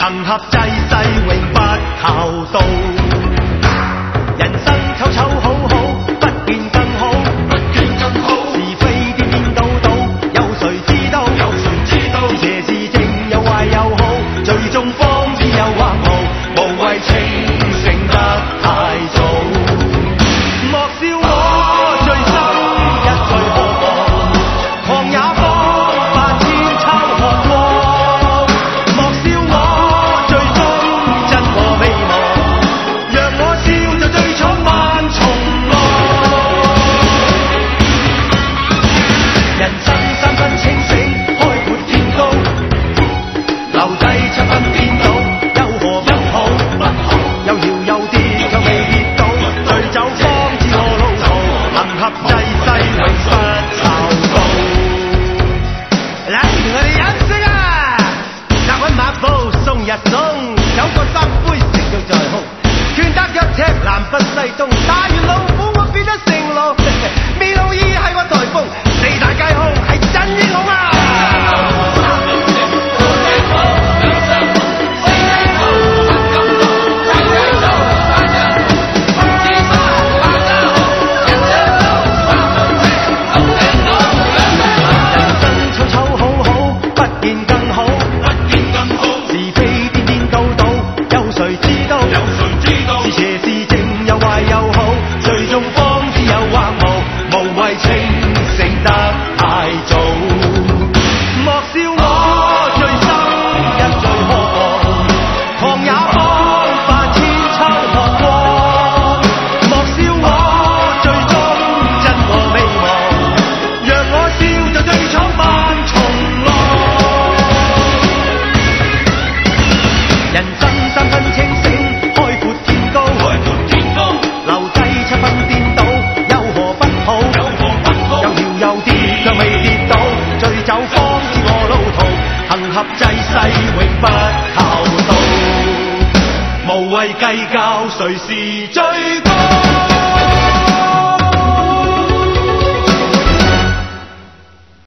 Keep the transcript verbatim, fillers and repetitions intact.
行合濟世永不後道。人生醜醜好好，不見更好，不見更好。是非顛顛倒倒，有誰知道？有誰知道？是邪是正，有壞有好，最終方知有或無，無謂清醒得太早。莫笑我醉心一醉喝過，狂也方發千秋學過。莫笑我醉風真我未忘，讓我笑就醉闖萬重浪。人生三分清醒，開闊天高，留低七分顛倒，有何不好？不好，有搖有跌卻未跌倒，醉酒方知我路途，行合濟世永不後道。嚟我哋飲食啊！搭穩馬步送日送，酒過三杯食到在胸，拳打腳踢南北西東，打完老虎我變得成龍，未老醫係我台風，四大皆空係真英雄啊！合濟世永不後道，無謂計較誰是最高。